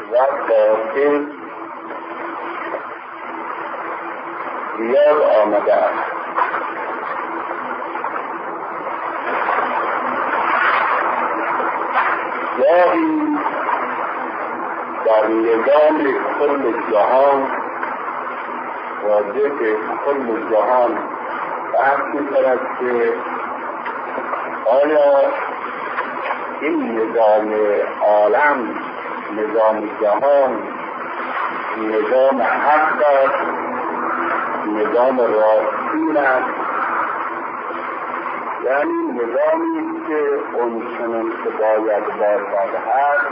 و باطل زیاد آمده است. گاهی در نظام کل جهان واجب کل جهان بحث می‌کند که آیا این نظام عالم، نظام جهان، نظام حق است، نظام راستین است، یعنی نظامی که اونچنان که باید باشد هست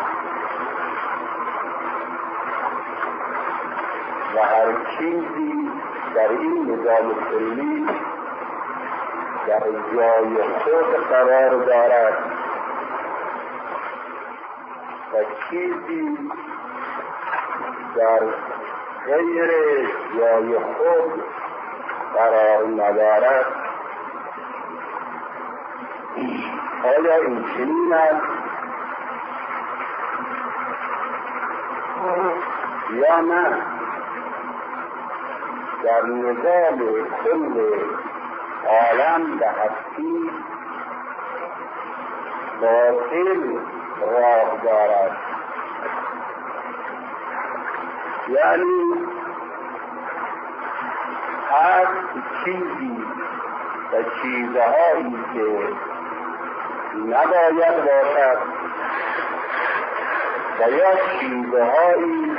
و هر چیزی در این نظام کلی در جای خود قرار دارد و چیزی در غیر جای خود قرار ندارد. آیا این چنین است یا نه؟ در نظام کل عالم به هستی باطل راه دارد، یعنی هر چیزی و چیزهایی که نباید باشد و یا چیزهایی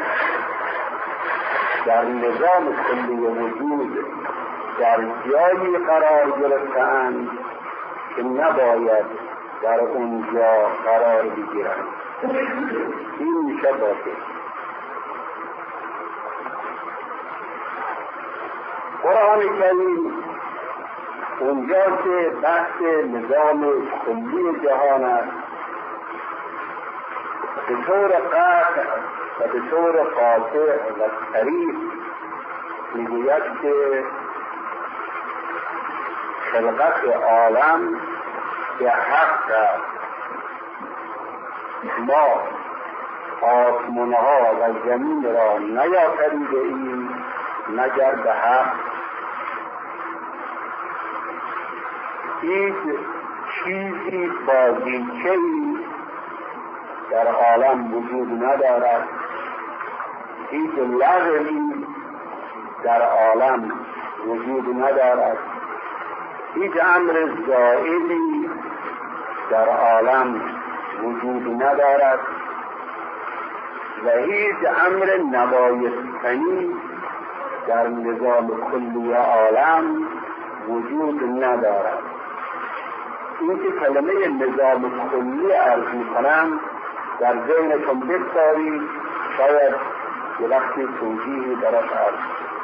در نظام کلی وجود در جایی قرار گرفتند که نباید در اونجا قرار بگیرند. این میشه باطل. قرآن کریم اونجا که بحث نظام کلی جهان است به طور قطع و به طور قاطع و صریح میگوید که خلقت عالم به حق است. ما آسمانها و زمین را نیافریده ایم مگر به حق. هیچ چیزی بازیچه‌ای در عالم وجود ندارد، هیچ لغوی در عالم وجود ندارد، هیچ امر زائلی در عالم وجود ندارد و هیچ امر نبایستنی در نظام کلی عالم وجود ندارد. این که کلمه نظام کلی عرض می‌کنم در ذهنتون بگذارید، شاید یه وقتی توضیحی درش عرض.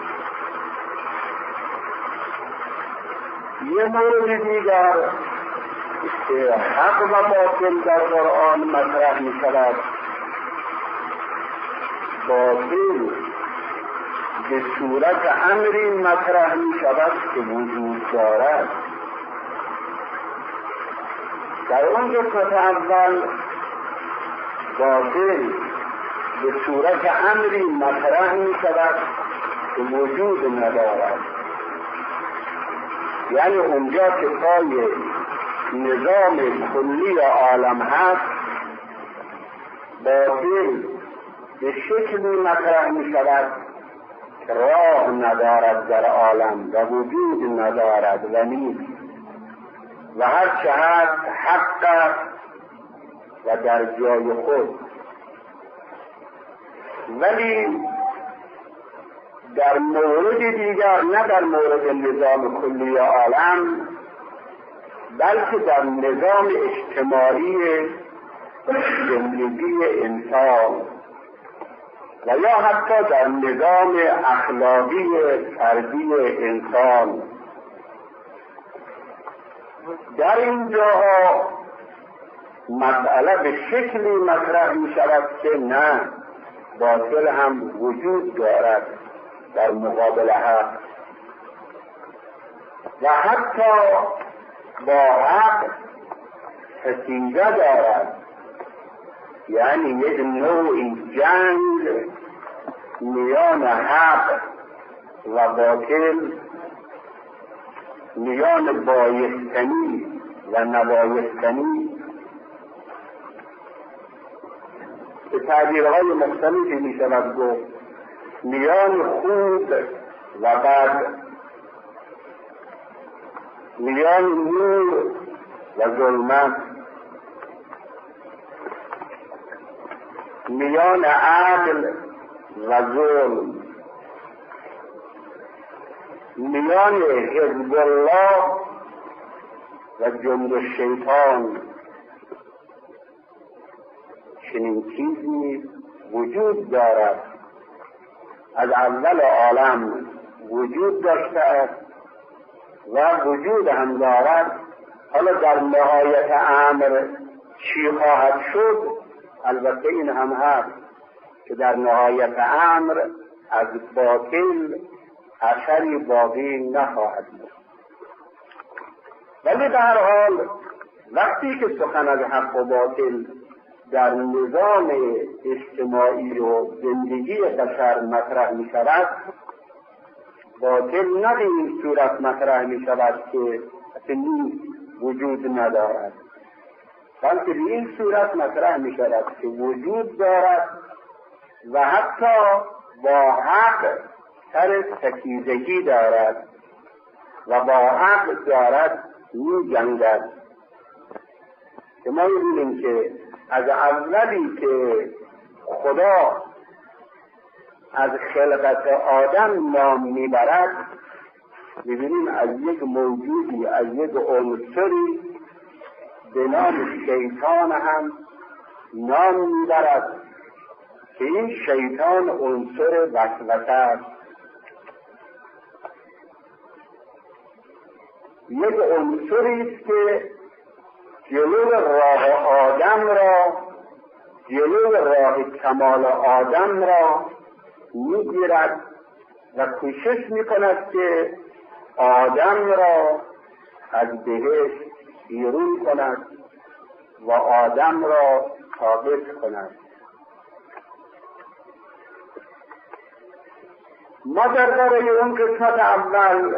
یه مورد دیگر که حق و باطل در قرآن مطرح می‌شود، باطل به صورت امری مطرح می‌شود که وجود دارد. در اون قسمت اول باطل به صورت امری مطرح می‌شود که وجود ندارد، یعنی اونجا که پای نظام کلی عالم هست باطل به شکلی مطرح می‌شود که راه ندارد در عالم و وجود ندارد و نیست و هر چه هست حق است و در جای خود. ولی در مورد دیگر، نه در مورد نظام کلی عالم بلکه در نظام اجتماعی زندگی انسان و یا حتی در نظام اخلاقی فردی انسان، در این جاها مسئله به شکلی مطرح می شود که نه، باطل هم وجود دارد در مقابل حق و حتی با حق ستیزه دارد یعنی یک نوعی جنگ میان حق و باطل، میان بایستنی و نبایستنی، به تعبیرهای مختلفی می شود گفت، میان خوب و بد، میان نور و ظلمت، میان عدل و ظلم، میان حزب الله و جند الشیطان. چنین چیزی وجود دارد، از اول عالم وجود داشته است و وجود هم دارد. حالا در نهایت امر چی خواهد شد؟ البته این هم هست که در نهایت امر از باطل اثری باقی نخواهد بود. ولی به هر حال وقتی که سخن از حق و باطل در نظام اجتماعی و زندگی بشر مطرح می شود، باطل نه به این صورت مطرح می شود که اصلا وجود ندارد، بلکه به این صورت مطرح می شود که وجود دارد و حتی با حق سر ستیزگی دارد و با حق دارد می جنگد. که ما می‌بینیم که از اولی که خدا از خلقت آدم نام میبرد، می‌بینیم از یک موجودی، از یک عنصری به نام شیطان هم نام میبرد که این شیطان عنصر وسوسه است. یک عنصری است که جلو راه آدم را، جلو راه کمال آدم را میگیرد و کوشش میکند که آدم را از بهشت بیرون کند و آدم را ثابت کند. ما درباره اون قسمت اول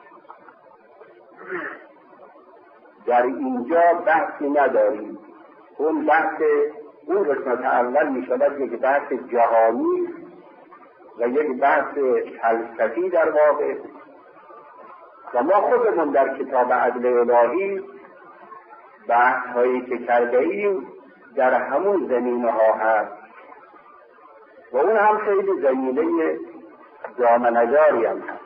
در اینجا بحثی نداریم. اون قسمت اول می شود یک بحث جهانی و یک بحث فلسفی در واقع، و ما خودمون در کتاب عدل الهی بحث هایی که کرده ایم در همون زمینه ها هست و اون هم خیلی زمینه دامنه‌داری هم هست.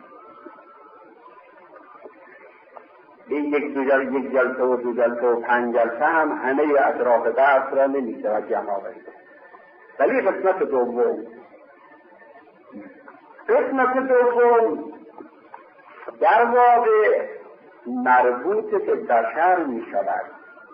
یک جلسه و دو جلسه و 5 جلسه هم همه اطراف بحث را نمی‌شود جمع آورد. ولی قسمت دوم در واقع مربوط به بشر می‌شود.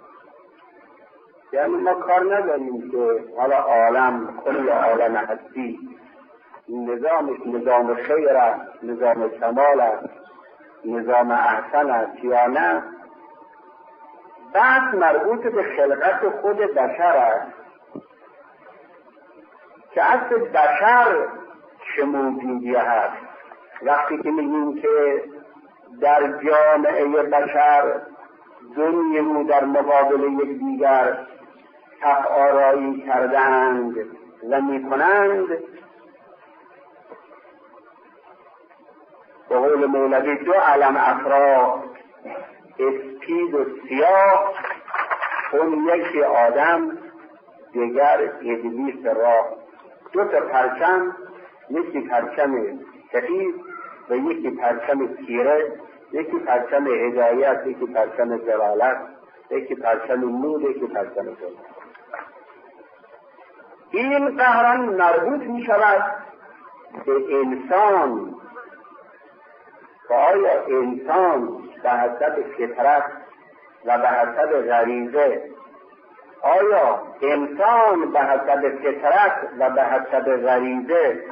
یعنی ما کار نداریم که حالا عالم، کل عالم هستی نظامش نظام خیر است، نظام کمال است، نظام احسن است یا نه. بحث مربوط به خلقت خود بشر است که اصل بشر چه موجودی هست. وقتی که میگیم که در جامعه بشر دو نیرو در مقابل یک دیگر حق آرایی کردند و میکنند، به قول مولوی دو علم افرا، اسپید و سیاه، اون یکی آدم دیگر ابلیس راه. دو تا پرچم، یکی پرچم سفید و یکی پرچم تیره، یکی پرچم هدایت، یکی پرچم ضلالت، یکی پرچم نور، یکی پرچم ظلمت. این قهرن مربوط می شود به انسان. آیا انسان به حسب فطرت و به حسب غریزه، آیا انسان به حسب فطرت و به حسب غریزه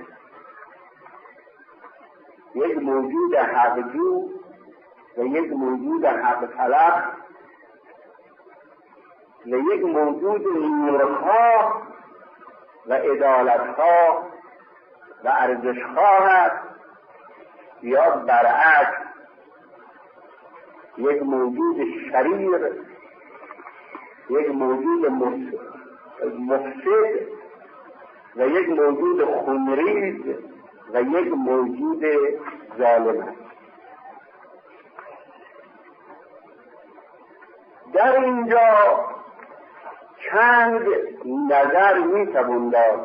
یک موجود حق‌جو و یک موجود حق طلب و یک موجود نورخواه و عدالت‌خواه و ارزش‌خواه است، یا برعکس یک موجود شریر، یک موجود مفسد و یک موجود خونریز و یک موجود ظالم است. در اینجا چند نظر میتوان داد.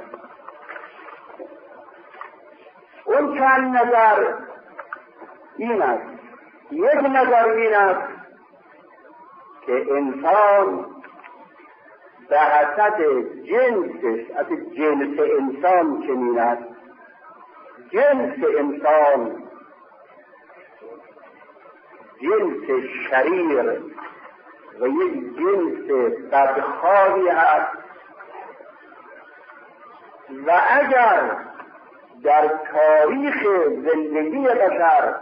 اون چند نظر این است: یک نظر این است که انسان به حسب جنسش، از جنس انسان چنین است. جنس انسان جنس شریر و یک جنس بدخواهی است و اگر در تاریخ زندگی بشر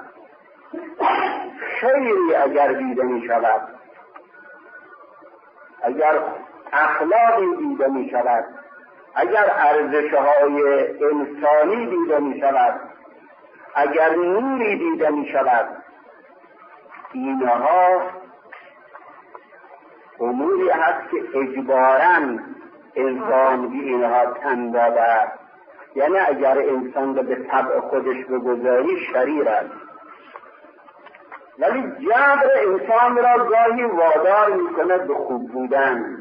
خیری اگر دیده می شود، اگر اخلاقی دیده می شود، اگر ارزش‌های انسانی دیده می شود، اگر نوری دیده می شود، اینها اموری هست که اجباراً انسان به اینها تن داده است. یعنی اگر انسان رو به طبع خودش بگذاری شریر است، ولی جبر انسان را گاهی وادار میکنه به خوب بودن.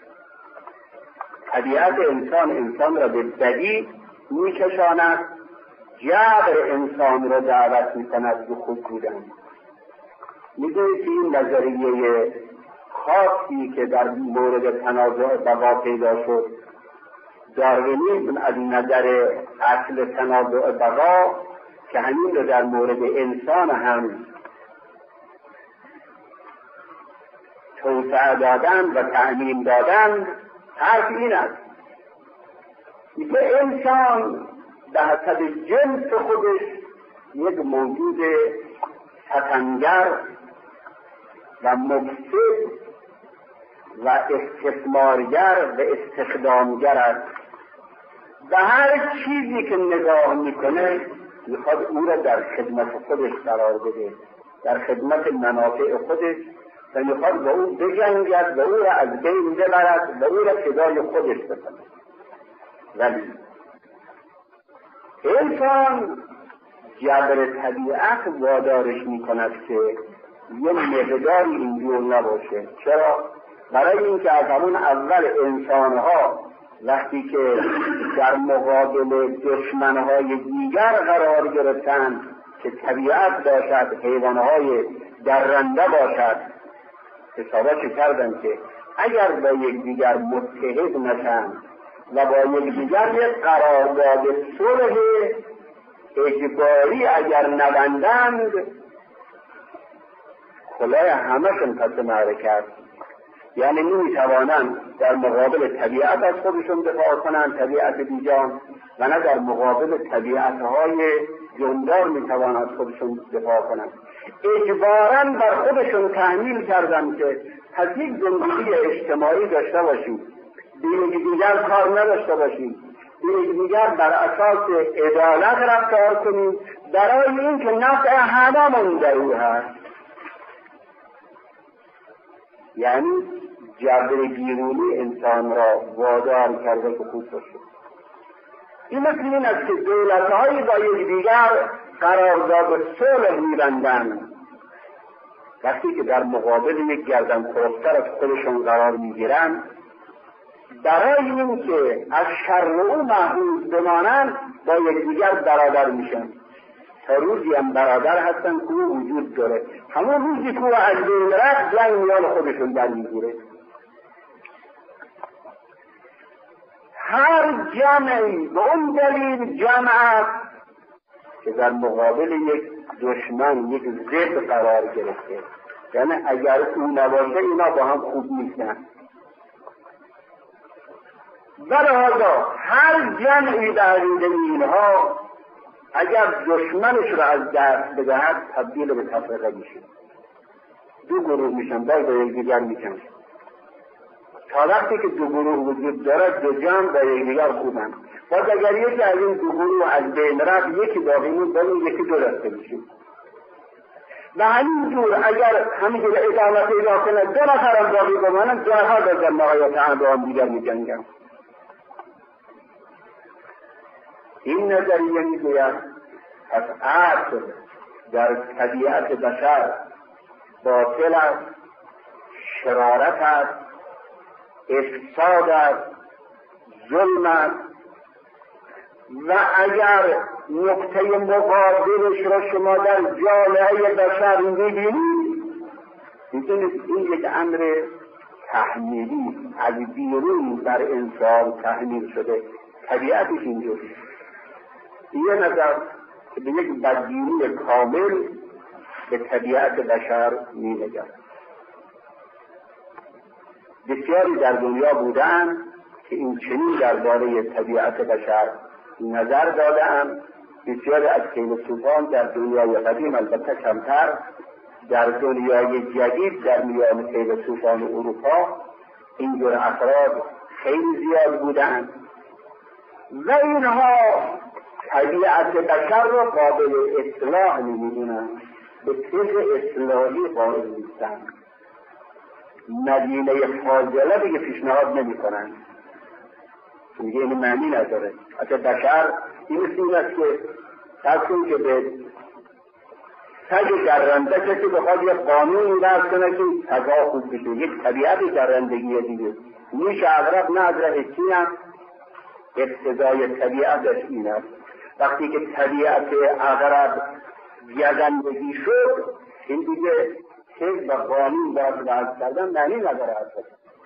طبیعت انسان را به بدی میکشاند، جبر انسان را دعوت میکند به خوب بودن. میدونید این نظریه خاصی که در مورد تنازع بقا پیدا شد، داروینی از نظر اصل تنازع بقا که همین رو در مورد انسان هم توسعه دادن و تعمیم دادن، حرف این است که انسان به حسب جنس خودش یک موجود ستمگر و مفسد و استثمارگر و استخدامگر است. به هر چیزی که نگاه میکنه میخواد او را در خدمت خودش قرار بده، در خدمت منافع خودش، و میخواد با او بجنگد و او را از بین ببرد و او را فدای خودش بکنه. ولی انسان جبر طبیعت وادارش میکند که یه مقداری اینجور نباشه. چرا؟ برای اینکه از همون اول انسانها وقتی که در مقابل دشمنهای دیگر قرار گرفتند که طبیعت باشد، حیوانهای درنده باشد، حسابش کردند که اگر با یکدیگر متحد نشند و با یکدیگر یک قرارداد صلح اجباری اگر نبندند، خدای همشون پس معرکه است. یعنی نمیتوانند در مقابل طبیعت از خودشون دفاع کنند، طبیعت بیجان، و نه در مقابل طبیعتهای جاندار میتوانند از خودشون دفاع کنند. اجباراً بر خودشون تحمیل کردند که پس یک زندگی اجتماعی داشته باشیم، به یکدیگر کار نداشته باشیم، به یکدیگر بر اساس عدالت رفتار کنیم، برای اینکه نفع هممون در او هست. یعنی جبر بیرونی انسان را وادار کرده که خوب باشه. این مثل این است که دولت‌هایی با یکدیگر قرارداد صلح می‌بندند، وقتی که در مقابل یک گردن خورفتر از خودشون قرار می‌گیرند، برای اینکه از شر او محفوظ بمانند با یکدیگر برابر میشن. تا روزی هم برادر هستن که او وجود داره. همون روزی که او از بین رفت جنگ میان خودشون در میگیره. هر جمعی به اون دلیل جمع است که در مقابل یک دشمن، یک ضد قرار گرفته. یعنی اگر او نباشه اینا با هم خوب نیستن. ولهذا هر جمعی در اینها اگر دشمنش را از دست بدهد تبدیل به تفرقه میشه. دو گروه میشن، باز به یکدیگر میشن. تا وقتی که دو گروه وجود دارد دو جمع با یکدیگر خوبن. باز اگر یکی از این دو گروه از بین رفت یکی باقی موند، باز یکی دو دسته میشه. و همینجور اگر همینجور ادامه پیدا کنه دو نفرم باقی بمانن، دو نفر در جماعیت هم با هم دیگر میجنگن. این نظریه میگوید پس اصل در طبیعت بشر باطل است، شرارت است، افساد است، ظلم است. و اگر نقطه مقابلش را شما در جامعه بشر می‌بینید، می‌دونید این یک امر تحمیلی از بیرون بر انسان تحمیل شده. طبیعتش اینجوری. یه نظر که به یک بدبینی کامل به طبیعت بشر می‌نگرد. بسیاری در دنیا بودند که این چنین درباره طبیعت بشر نظر دادند. بسیاری از فیلسوفان در دنیای قدیم، البته کمتر، در دنیای جدید در میان فیلسوفان اروپا اینجور افراد خیلی زیاد بودند و اینها طبیعت بشر را قابل اصلاح نمی‌دونند، به طبع اصلاحی قائل نیستند. مدینه فاضله دیگه پیشنهاد نمی‌کنند، میگه این معنی نداره. حتی بشر این مثل این است که تصمیم که به سگ درنده کسی بخواد یک قانونی وضع کنه که سگا خوب بشه، یک طبیعت درندگیه دیگه. میشه اغرب نه از رهشی هم ابتدای طبیعتش این است. وقتی که طبیعت اغرب گزندگی شد، این دیگه حزب و قانون باید وضع کردن معنی نداره اصلا.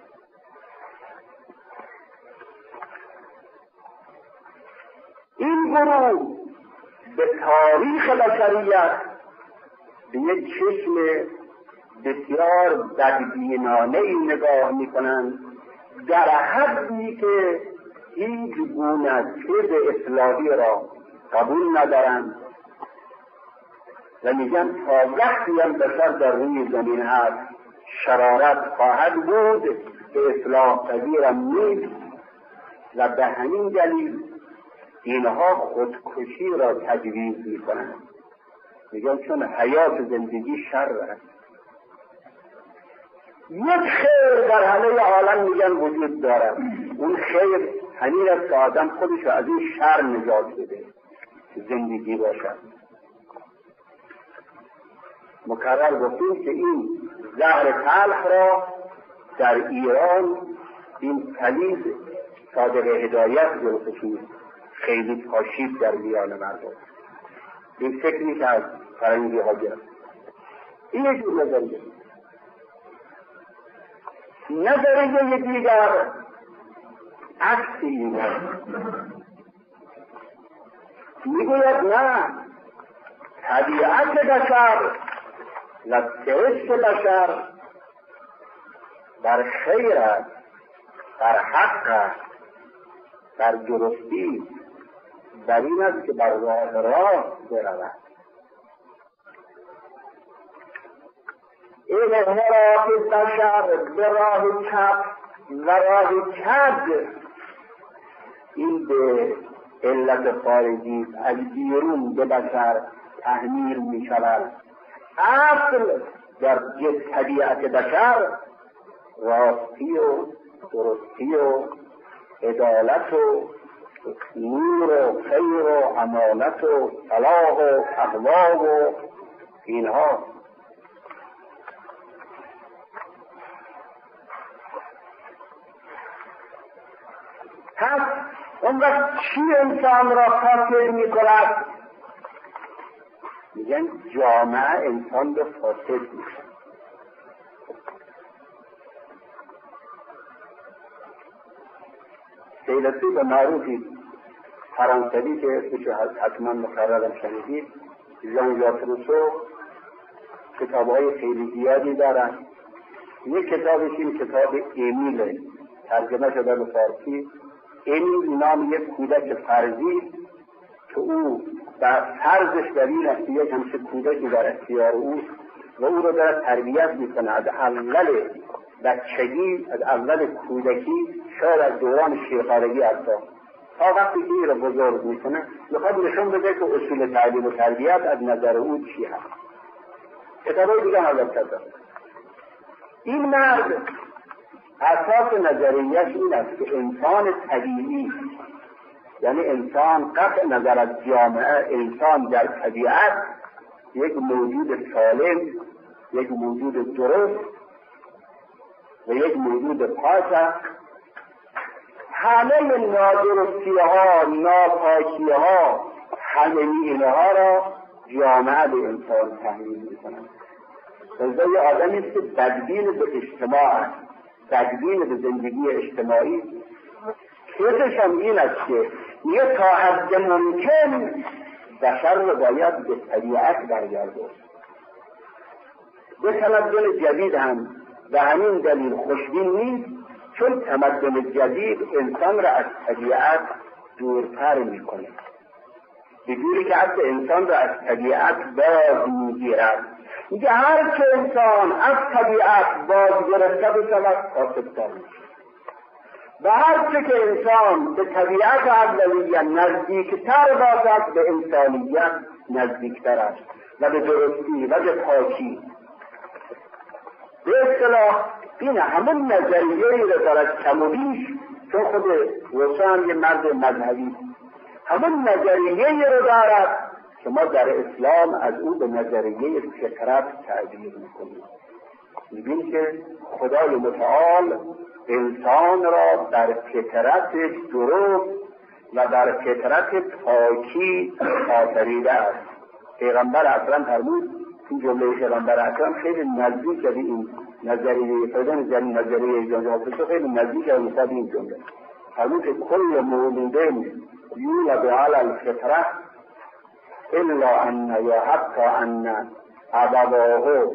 این گروه به تاریخ بشریت به یک چشم بسیار بدبینانه ای نگاه میکنند، در حدی که هیچ گونه طب اصلاحی را قبول ندارند و میگن تا وقتی هم بشر در روی زمین هست شرارت خواهد بود، به اصلاح پذیرم نیست و به همین دلیل اینها خودکشی را تجویز میکنند. میگن چون حیات زندگی شر است. یک خیر در همه عالم میگن وجود دارد، اون خیر همین است که آدم خودش از این شر نجات بده، زندگی باشد. مکرر گفتیم که این زهر تلخ را در ایران این پلید صادق هدایت جلوشی خیلی پاشید در میان مردم. این فکری که از فرنگی ها گرفت. این یک نظریه. نظریه دیگر عکس این میگوید نه، طبیعت بشر و سرشت بشر بر خیر است، بر حق است، بر درستی، بر این است که بر راه راست برود. این انحراف بشر به راه چپ و راه کج، این به علت خارجی از بیرون به بشر تحمیل می شود. اصل در طبیعت بشر راستی و درستی و عدالت و نور و خیر و امانت و صلاح و تقوا و اینها. پس اون وقت چی انسان را فاسد می کند؟ میگن جامعه انسان را فاسد می کند. فیلسوف معروفی فرانسوی که اسمش حتما مقررم شنیدید، ژان ژاک روسو، کتاب‌های خیلی زیادی دارن. یک کتابش این کتاب امیل، ترجمه شده به فارسی. امیل نام یک کودک فرضی که او در فرضش در این است یک همچه کودکی در اختیار او و او رو داره تربیت میکنه از اول بچگی، از اول کودکی، شاید از دوران شیخارگی حتی تا وقتی که این رو بزرگ میکنه میخواد نشون بده که اصول تعلیم و تربیت از نظر او چی هست. کتابای دیگه حالت کرده. این مرد اساس نظریه‌اش این است که انسان طبیعی، یعنی انسان قطع نظر از جامعه، انسان در طبیعت یک موجود سالم، یک موجود درست و یک موجود پاک است. همه نادرستی‌ها، ناپاکی‌ها، همه اینها را جامعه به انسان تحمیل می‌کند. لذا یه آدمی است که بدبین به اجتماع است، بدبین به زندگی اجتماعی. کیفش هم این است که یه تا حد ممکن بشر رو باید به طبیعت برگرداند. به تمدن جدید هم به همین دلیل خوشبین نیست، چون تمدن جدید انسان را از طبیعت دورتر میکنه، به جوری که حتی انسان را از طبیعت باز میگیرد. میگه هر که انسان از طبیعت باز گرفته بشود فاسدتر میشه و هر چه که انسان به طبیعت اولیه نزدیکتر باشد به انسانیت نزدیکتر است و به درستی و به پاکی. به اصطلاح این همون نظریه‌ای را دارد کم و بیش، چون خود روشن یه مرد مذهبی همون نظریه‌ای را دارد که ما در اسلام از او به نظریه فطرت تعبیر میکنیم. میبینیم که خدای متعال انسان را بر فطرت درست و بر فطرت پاکی آفریده است. پیغمبر اکرم فرمود، این جمله پیغمبر اکرم خیلی نزدیک به این نظریه فرزن نظریه جانجا خیلی نزدیک به این جمله. فرمود که کل مولودین یولد علی الفطره الا ان یا حتی ان ابواه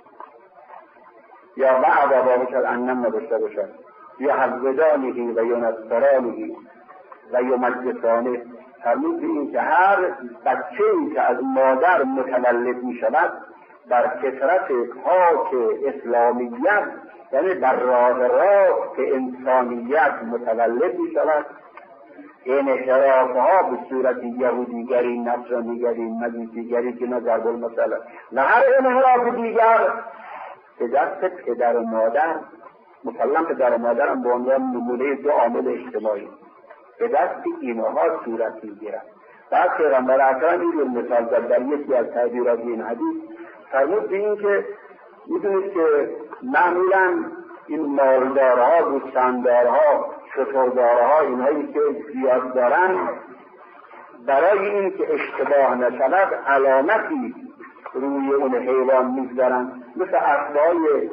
یا و ابواه شد انم نداشته باشد یا حفظدانهی و ینصرانهی و یمجسانه. فرمود به این که هر بچه‌ای که از مادر متولد می شود بر فطرت پاک اسلامیت، یعنی بر راه راست انسانیت متولد می شود. انحراف‌ها به صورت یهودیگری، نصرانیگری، مجوسیگری که نظر بالمثل و هر انحراف دیگر به دست پدر و مادر، مسلم پدر و مادر هم به عنوان نمونه دو عامل اجتماعی، به دست اینها صورت میگیرد. بعد پیغمبر اکرم این رو مثال زد در یکی از تعبیرات این حدیث. فرمود به این که میدونید که معمولا این مالدارها، بوستاندارها، شتردارها، اینهایی که زیاد دارن، برای این که اشتباه نشود علامتی روی اون حیوان میگذارن، مثل اسبای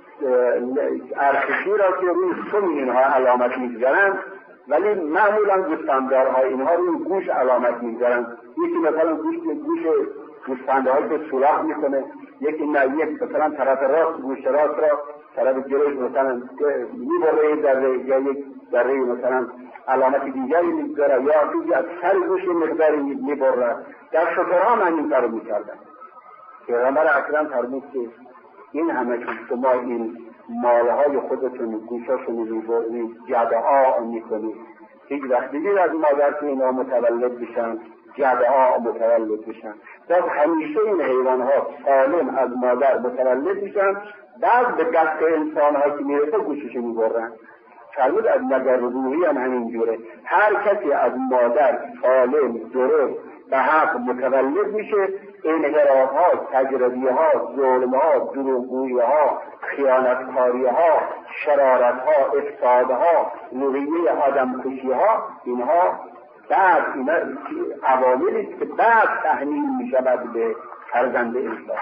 ارخشی را که روی سم اینها علامت میگذارن، ولی معمولا گوسفنددارها اینها روی گوش علامت میگذارن. یکی مثلا گوش گوسفندهایی که سوراخ میکنه، یکی نه، یک مثلا طرف راست گوش راست را طرف جلوش مثلا میبره دره، یا یک دره مثلا علامت دیگری میگذاره، یا دیگه از سر گوش مقداری میبره. در شترها من این کارو میکردن. پیغمبر اکرم فرمود که این همه که شما این مالهای خودتون گوشاشون میبرید، جدعا میکنید، هیچ وقت دیگه از مادر که اینا متولد بشن جدعا متولد بشن. باز همیشه این حیوانها سالم از مادر متولد بشن، بعد به دست انسانها که میرسه گوشش میبرن. فرمود از نظر روحی هم همینجوره، هر کسی از مادر سالم درست به حق متولد میشه، انحراف‌ها، تجربی‌ها، ظلم‌ها، دروغگویی‌ها، خیانتکاری‌ها، شرارت‌ها، افسادها، روحیه آدمکشی‌ها، اینها بعد اینا عواملی است که بعد تحمیل میشود به فرزند انسان.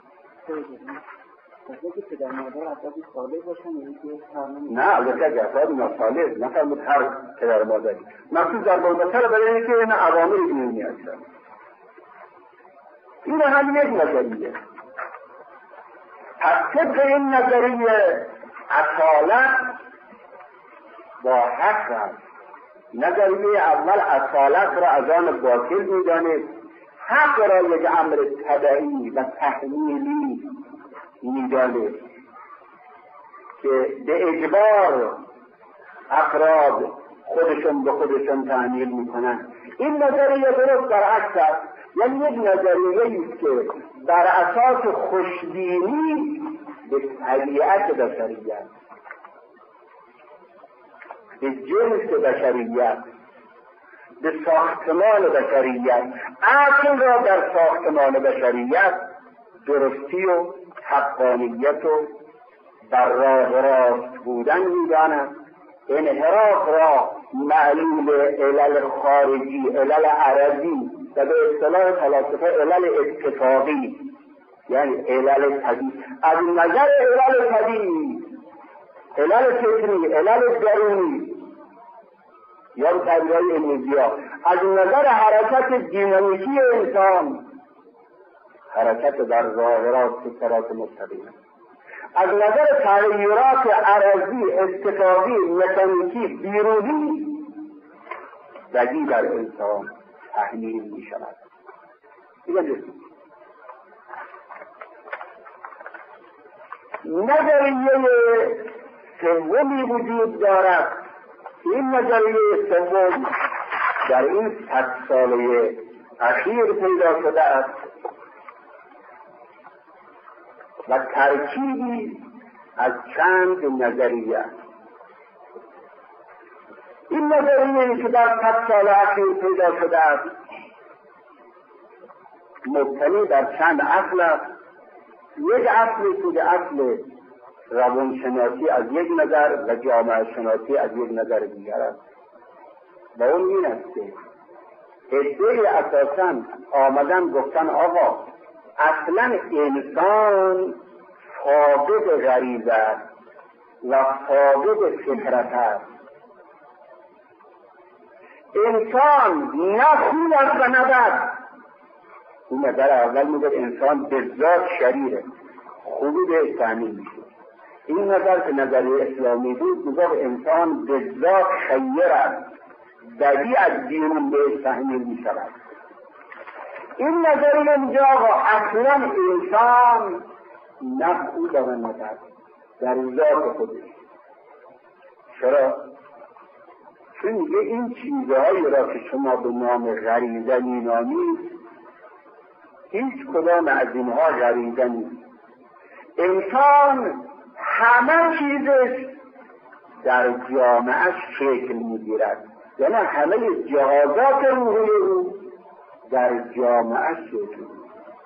که در مادر افرادی صالح باشن نه، البته افراد ناصالح نفرمود هر پدر مادری، مخصوص در بالمثل برای اینکه این عوامل عمومی هستن. این هم یک نظریه. پس طبق این نظریه اصالت با حق هست. نظریه اول اصالت را از آن باطل می‌داند، حق را یک امر تبعی و تحمیلی می‌داند که به اجبار افراد خودشون به خودشون تحمیل میکنن. این نظریه درست برعکس است، یعنی یک نظریه است که بر اساس خوشبینی به طبیعت بشریت، به جنس بشریت، به ساختمان بشریت، عقل را در ساختمان بشریت درستی و حقانیت و بر راه راست بودن می‌داند. انحراف را معلول علل خارجی، علل عرضی و به اصطلاح فلاسفه علل اتفاقی، یعنی علل طبیعی، از نظر علل طبیعی، علل فطری، علل درونی یا طبیعی انرژیا، از نظر حرکت دینامیکی انسان، حرکت در راه راست صراط مستقیم، از نظر تغییرات عرضی، اتفاقی، مکانیکی، بیرونی بدی در انسان تحمیل می شود. نظریه سومی وجود دارد. این نظریه سوم در این 100 ساله اخیر پیدا شده است و ترکیبی از چند نظریه. این نظریه که در 100 سال اخیر پیدا شده است مبتنی در چند اصل است. یک اصل که اصل روانشناسی از یک نظر و جامعه شناسی از یک نظر دیگر است و اون این است که عده‌ای اساساً آمدن گفتن آقا اصلا انسان فاقد غریزه است و فاقد فطرت است. انسان نه خوب است و نه بد. این نظر اول میگه انسان به ذات شریره، خوبی به تعمیل میشه. این نظر که نظریه اسلامی بود میگه انسان به ذات خیر است، بدی از بیرون به تعمیل میشود. این نظریه میگه آقا اصلا انسان نه خوب و نه بد در ذات خودش. چرا؟ چون میگه این چیزهایی را که شما به نام غریزه مینامید هیچ کدام از اینها غریزه نیست. انسان همه چیزش در جامعهش شکل میگیرد، یعنی همه جهازات روحی او در جامعهش شکل میگیرد.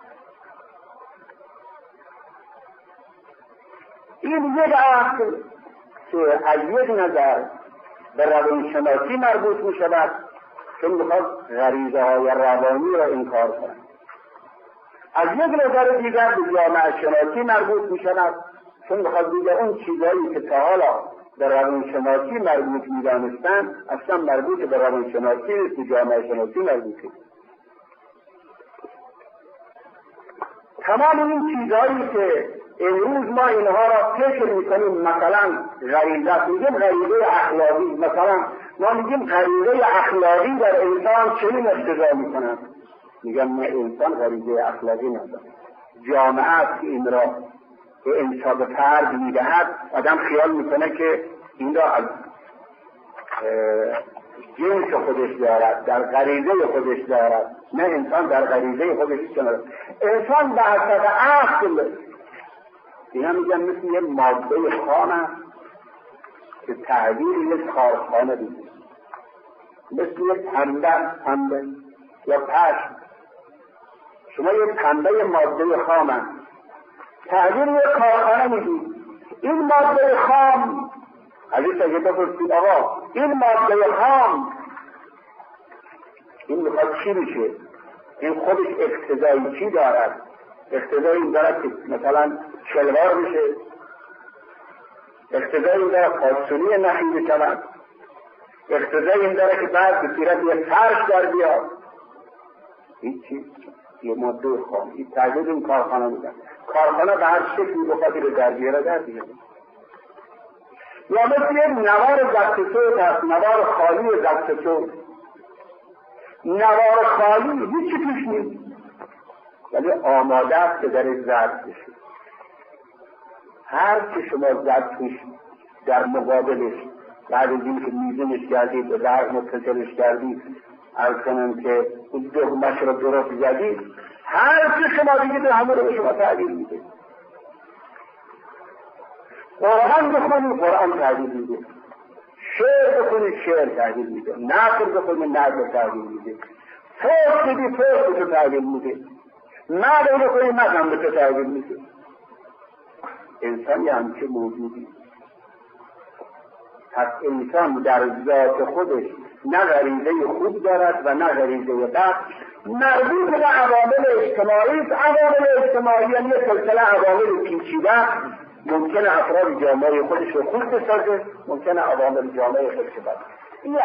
این یک اصل که از یک نظر به روانشناسی مربوط می شود، چون میخواد غریزه های روانی را انکار کند. از یک نظر دیگر به جامعه شناسی مربوط می شود، چون میخواد دیگه اون چیزهایی که تا حالا به روانشناسی مربوط می دانستن اصلا مربوط به روانشناسی نیست، به جامعه شناسی مربوطه. تمام این چیزهایی که امروز ما اینها را فکر میکنیم، مثلا غریزه، میگیم غریزه اخلاقی، مثلا ما میگیم غریزه اخلاقی در انسان چنین اقتضا میکنند. میگم نه، انسان غریزه اخلاقی نداره. جامعه است که این را به انسان فرد میدهد. آدم خیال میکنه که این را از جنس خودش دارد، در غریزه خودش دارد. نه، انسان در غریزه خودش دارد. انسان به حسب عقل، اینا میگن مثل یه ماده خام است که تحویل یک کارخانه دیده، مثل یک پنبه یا پشم. شما یک پنبه ماده خام است، تحویل یک کارخانه میدید. این ماده خام، عزیز اگه بپرسید آقا این ماده خام این میخواد چی میشه؟ این خودش اقتضایی چی دارد؟ اقتضایی این دارد که مثلا شلوار بشه، اقتضایی این دارد پاسونی نخی بشود، اقتضایی این دارد که بعد به صورت یک فرش در بیاد. هیچی، یه ماده خام. این تجدید این کارخانه میدن. کارخانه به هر شکلی بخواهی به در بیاره در بیاره. یا مثل یک نوار ضبط صوت هست، نوار خالی ضبط صوت. نوار خالی هیچی توش نیست ولی آماده است که درش ضبط بشه. هر که شما زد توش در مقابلش بعد از این که میزنش کردید و درد متصلش کردید عرض کنم که اون دغمش رو درست زدید، هر که شما دیگه همه رو به شما تعبیر میده. قرآن بخونید قرآن تعبیر میده، شعر بخونید شعر تعبیر میده، نثر بخونید نثر تعبیر میده، فوق بدید فوق به تو تعبیر میده، مدح بخونید مدح به تو تعبیر میده. انسان یه همچه موجودی. پس انسان در ذات خودش نه غریزه خوب دارد و نه غریزه بد، مربوط به عوامل اجتماعی است. عوامل اجتماعی یعنی سلسله عوامل پیچیده، ممکنه افراد جامعه خودش رو خوب بسازه، ممکنه عوامل جامعه خودش بد. این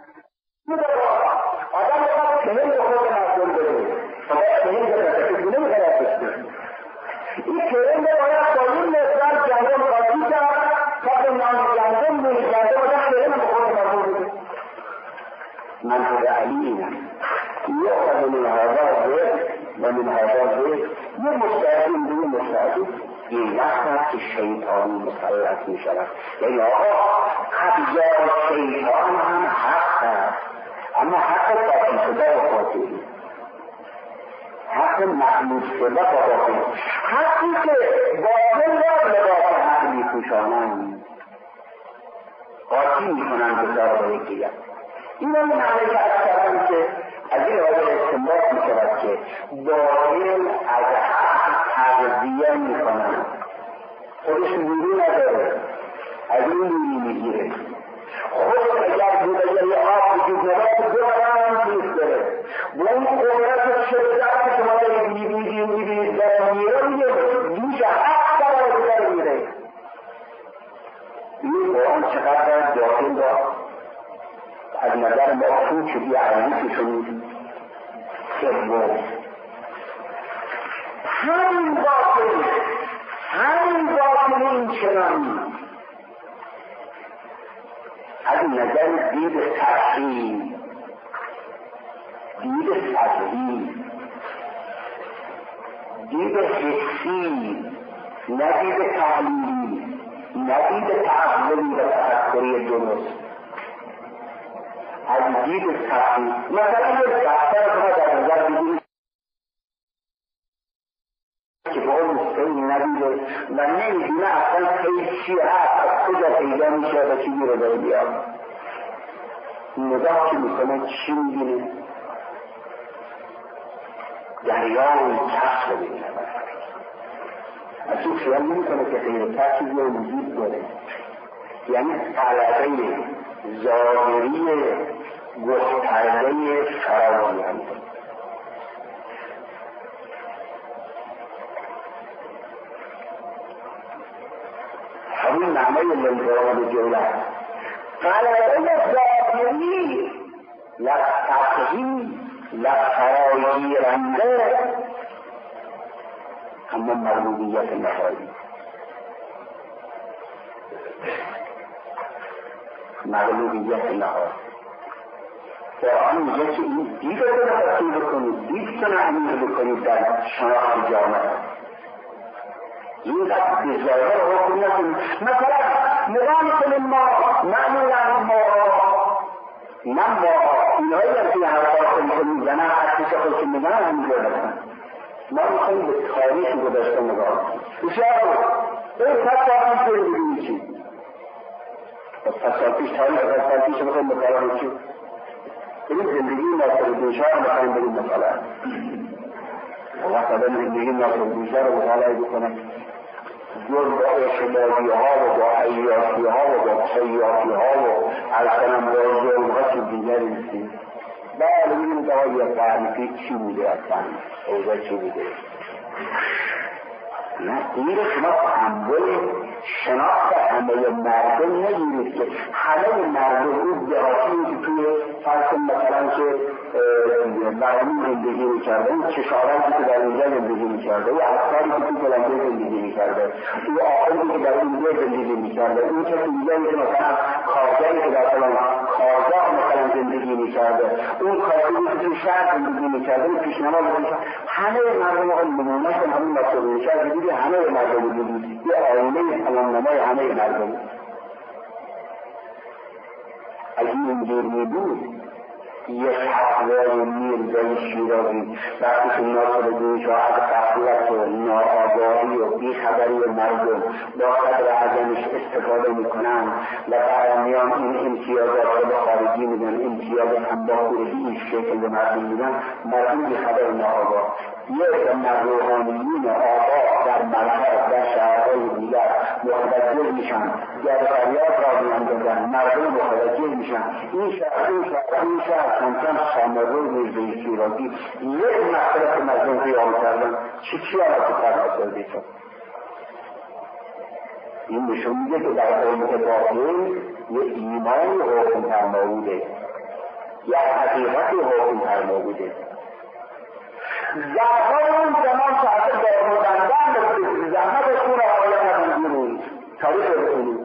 آدم باید چنین به خود مردم بره، باید چنین بره که نمیخواد بشه. این چنین باید با این نظر جنگم قاطی کرد تا به نام جنگم میگرده باید چنین به خود مردم بره. منظور علی اینم یه من هذا زید و من هذا زید یه مستعدین دیگه مستعدین این وقت که شیطان مسلط می شود. یعنی آقا ابزار شیطان هم حق هست، اما حق باطل شده و باطل، حق مخلوط شده و باطل، حقی که باطل را لباس حق می پوشانند قاطی می کنند بسار با یکیت. این هم معنی که از کردن که از این حاضر استنباط می شود که باطل از حق تغذیه می کنند، خودش نیرو نداره، از این نیرو میگیره. خود اگر بود اگر یه آب وجود نداره دوباره پیش داره، با اون قدرت شدت که شما دارید میبینید در میره میشه حق داره میره. این قرآن چقدر داخل را از نظر ما خوب شدی عرضی شدید سبب همین باطل این چنانی از نظر دید تحصیل، دید سطحی، دید حسی، نه دید تحلیلی، نه دید تعقلی و تفکری درست، از دید سطحی. مثلا یک دفتر شما در نظر بگیرید که با اون مستقیم ندیده و نمیدونه اصلا خیلی چی هست، از کجا پیدا میشه و چیزی رو داره بیاد. نگاه که میکنه چی میبینه؟ دریای کف رو ببینه. از این خیال نمیکنه که خیلی کف چیزی رو وجود داره. یعنی طلبه ظاهری گسترده فراوانی. همین معنی لنگران جولت طلبه ظاهری لفتحی لفتراگیرنده، اما مربوبیت نهایی، مغلوبیت نهایی. قرآن میگه که این دید رو تفسیر بکنید، دید رو عمیق بکنید در شناخت جامعه. این دست به ظاهر حکم نکنید. مثلا نگاه میکنیم ما معمولا ما اینهایی هم که حرفا خودشون میزنن حرفش خودشون میزنن همینجا بزنن. ما میخواییم به تاریخ گذشته نگاه کنیم. بسیار این فتوان توی بگیم چی؟ پس پیش تاریخ از پیش بخوایم مطالعه چی؟ این زندگی ناصرالدین شاه رو بخوایم بریم مطالعه. مثلا زندگی ناصرالدین شاه رو مطالعه بکنم جز با اشتباهی ها و با عیاشی ها و با سیاسی ها و ارسنم با جلوها که دیگر نیستیم. بله این دهایی فهمی چی بوده اصلا اوضاع چی بوده. نه این رو شما تنبول شناخت همه مردم نگیرید که همه مردم اون دهاتی که توی فرق مثلا که برمی زندگی میکرده، اون چشارتی که در اینجا زندگی میکرده، اون افکاری که توی کلنگه زندگی میکرده، اون آخری که در اینجا زندگی میکرده، اون که اینجایی که مثلا کارگری که در کارگاه مثلا زندگی زندگی میکرده، اون کافری که توی شهر زندگی میکرده پیشنماز میکرد همه مردم آقا نمونه کن همون مسئله شهر دیدی همه مردم دیدی یه آینه تمامنامای همه مردم. اگه اینجور میبود یه حقوای میرزای شیرازی وقتی که ناصر الدین شاه از غفلت و ناآگاهی و بیخبری مردم با قدر عظمش استفاده میکنن و بعد میان این امتیازات به خارجی میدن، امتیازات هم با خورجی این شکل به مردم میدن، مردم بیخبر و ناآگاه. یک روحانیون آقا در ملحق در شهرهای دیگر متوجه میشن، در فریاد را میاندازن، مردم متوجه میشن این شهر همچنان سامرو میرزای شیرازی یک مسئله که مردم قیام کردن چی آمد فرق سازی شد. این نشون میده که در علم باطن یه ایمان حکم فرما بوده، یه حقیقت حکم فرما بوده. زهرهای اون زمان که اصلا در بودندن زحمت خون آقایان هم بیرون تاریخ بکنید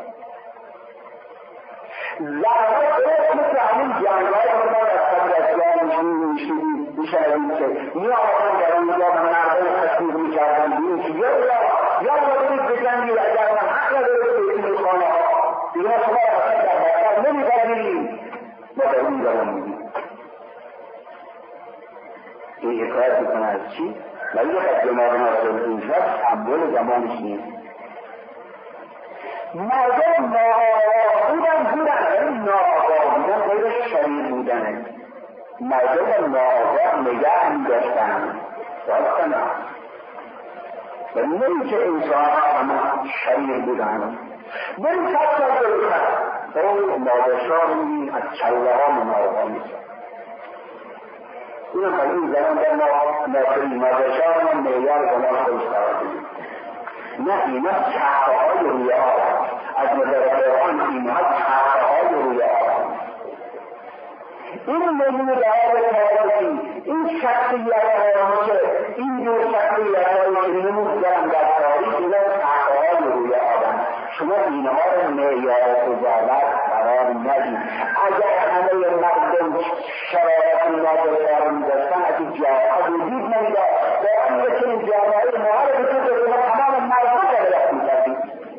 زهرهای اسم که همین جنگهای بودن از قدرتیان میشنید که می آقایان در اونجا و مردم تصمیم میکردن بیرون که یا بودید بجنگید اگر من حق ندارید به این خانه ها دیگه شما اصلا در بستر نمیبرید ما در اون زمان میدید این حکایت میکنه از چی؟ ولی یک جناب ناصر الدین شاه سمبل زمانش نیست. مردم ناآگاه بودن ولی ناآگاه بودن غیر شریع بودنه. مردم ناآگاه نگه میداشتن راستن و نمی که انسان همه شریع بودن بری کسا درستن او نادشار میدین از چله ها مناغا میشن. این هم این زمان در ناصری مادرشاه هم معیار زمان خودش قرار بدید. نه اینا چهره‌های روی آب از نظر قرآن اینها چهره‌های روی آب. این نمونه در تاریخی این شخصیت‌هایی که این دو شخصیت‌هایی که نمودن در تاریخ اینا چهره‌های روی آب. شما اینها رو معیار قضاوت قرار ندید. اگر همه مردم شرایط نادرشاه می‌داشتن از این جامعه وجود نمی‌داشت و آن که این جامعه ما رو وجود داشت و تمام مردم غلط می‌کردیم.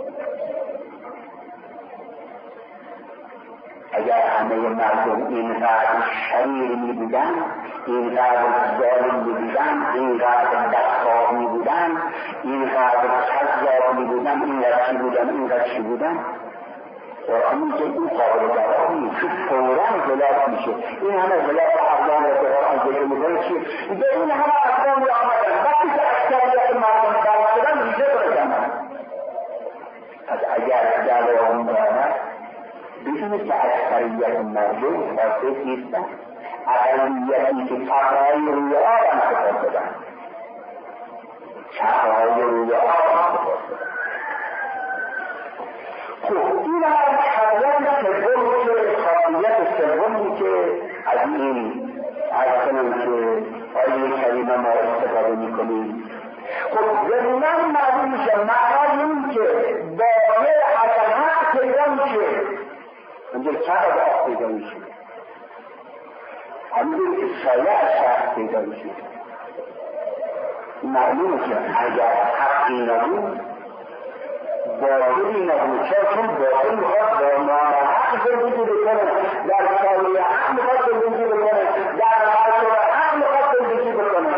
اگر همه مردم اینقدر شریر می‌بودن، اینقدر ظالم می‌بودن، اینقدر بدخواه می‌بودن، اینقدر کذاب می‌بودن، اینقدر چی بودن قرآنی که این قابل جواب نیست که فوراً غلط میشه. این همه غلط اقدام را به قرآن ذکر می‌کنه چی؟ به این همه اقدامی آمدن وقتی که اکثریت مردم برآمد شدن ریشه بکنن. پس اگر جواب می‌آمد بدونید که اکثریت مردم فاسد نیستن، اقلیتی که چهره‌های روی آب انتخاب دادن، چهره‌های روی آب انتخاب دادن. خب این هم خاصیت سومی که از این از کنم که آیه کریمه ما استفاده میکنیم. خب ضمناً معلوم میشه معنای این که باقی از حق پیدا میشه اونجا چقدر آب پیدا میشه همینجور که سایه از شخص پیدا میشه. معلومه که اگر حقی نبود باطلی نبود چون باطل میخواد با ناحق زندگی بکنه، در سایه حق میخواد زندگی بکنه، در حق حق میخواد زندگی بکنه.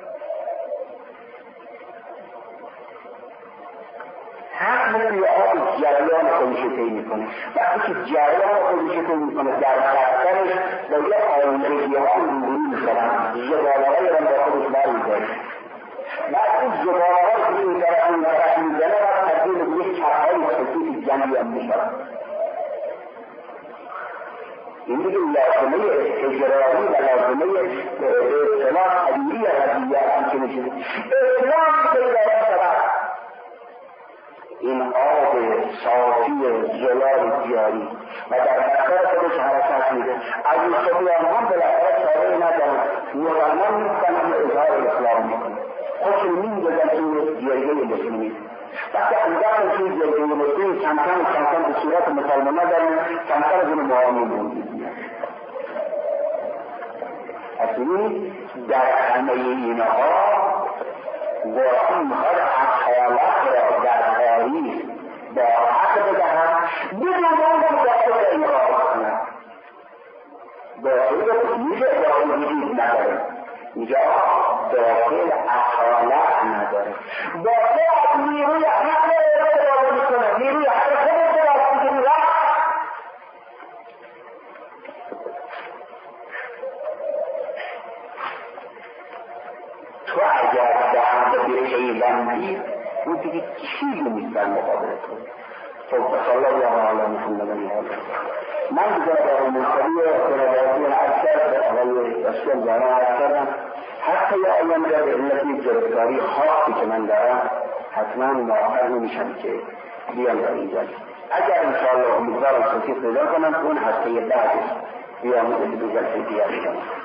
حق مثل آب جریان خودش طی میکنه. وقتی که جریان خودش طی میکنه در بسترش با یه آلودگی ها روبرو میشن، زباله‌های را با خودش برمی‌داره. وقتی زباله‌ها که این طرف میزنه و تبدیل به یک چرخهای خطوط جنگی هم میشن. این دیگه لازمه اجرایی و لازمه اصطلاح طبیعی قضیه هم که میشه. اسلام پیدا شود این آب صافی زلال جاری و در بستر خودش حرکت میده. از این سفیان هم بالاخره چاره ندارن، مسلمان نیستن اما اظهار اسلام میکنه. خودشون میگذن این جریه مسلمی. وقتی اندازه توی جریه مسلمی کمتر به صورت مسلمان ندارن، کمتر از این معامل میدونید. ببینید در همه اینها قرآن میخواد اصالت را در تاریخ با حق بدهد بدون آنکه دست به اقامت کند. داخل میگه داخل وجود نداره، میگه داخل اصالت نداره. داخل از نیروی حق را میکنه، نیروی حق خودت را میکنه. تو اگر به هم به پیوندی اون دیگه چیزی نیست در مقابل تو. خب صلی الله علی محمد و آله. من دیگر در مصطفی خراباتی اکثر به آقای رسول جانا عرض کردم حتی یا آیم در علتی جرفتاری خاصی که من دارم حتما موافق نمیشم که بیان در اینجا. اگر انشاءالله امیدوارم توفیق پیدا کنم اون هفته بعدش بیان به جلسه دیگر کنم.